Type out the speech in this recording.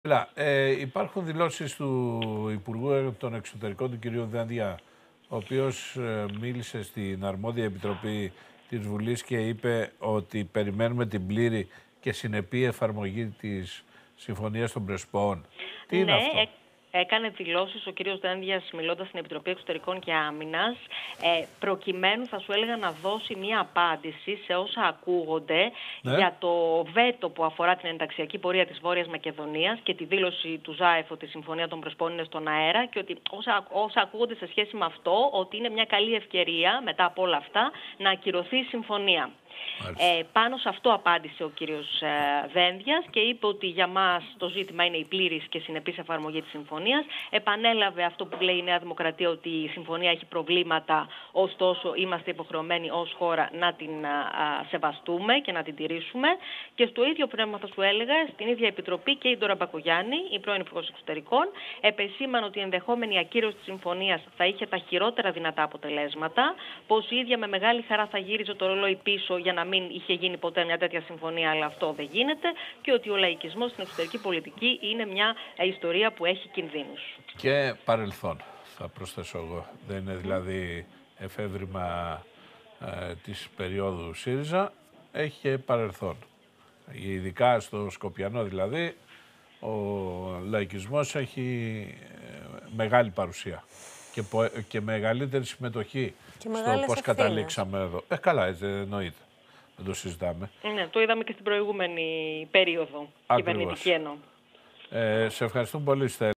Υπάρχουν δηλώσεις του Υπουργού των Εξωτερικών, του κ. Δένδια, ο οποίος μίλησε στην αρμόδια επιτροπή της Βουλής και είπε ότι περιμένουμε την πλήρη και συνεπή εφαρμογή της Συμφωνίας των Πρεσπών. Τι είναι αυτό? Έκανε δηλώσεις ο κύριος Δένδιας μιλώντας στην Επιτροπή Εξωτερικών και Άμυνας, προκειμένου, θα σου έλεγα, να δώσει μία απάντηση σε όσα ακούγονται για το βέτο που αφορά την ενταξιακή πορεία της Βόρειας Μακεδονίας και τη δήλωση του Ζάεφ ότι η Συμφωνία των Πρεσπών είναι στον αέρα και ότι όσα ακούγονται σε σχέση με αυτό, ότι είναι μια καλή ευκαιρία μετά από όλα αυτά να ακυρωθεί η συμφωνία. Πάνω σε αυτό απάντησε ο κύριος Δένδιας και είπε ότι για μας το ζήτημα είναι η πλήρης και συνεπής εφαρμογή της συμφωνίας. Επανέλαβε αυτό που λέει η Νέα Δημοκρατία, ότι η συμφωνία έχει προβλήματα, ωστόσο είμαστε υποχρεωμένοι ως χώρα να την σεβαστούμε και να την τηρήσουμε. Και στο ίδιο πνεύμα, θα σου έλεγα, στην ίδια επιτροπή και η Ντόρα Μπακογιάννη, η πρώην Υπουργός Εξωτερικών, επεσήμανε ότι η ενδεχόμενη ακύρωση της συμφωνίας θα είχε τα χειρότερα δυνατά αποτελέσματα, πως η ίδια με μεγάλη χαρά θα γύριζε το ρολόι πίσω για να μην είχε γίνει ποτέ μια τέτοια συμφωνία, αλλά αυτό δεν γίνεται, και ότι ο λαϊκισμός στην εξωτερική πολιτική είναι μια ιστορία που έχει κινδύνους. Και παρελθόν, θα προσθέσω εγώ. Δεν είναι δηλαδή εφεύρημα της περίοδου ΣΥΡΙΖΑ, έχει και παρελθόν. Ειδικά στο Σκοπιανό δηλαδή, ο λαϊκισμός έχει μεγάλη παρουσία και μεγαλύτερη συμμετοχή στο πώς καταλήξαμε εδώ. Καλά, έτσι εννοείται. Δεν το συζητάμε. Ναι, το είδαμε και στην προηγούμενη περίοδο, κυβερνητική εννοώ. Σε ευχαριστούμε πολύ, Στέλλα.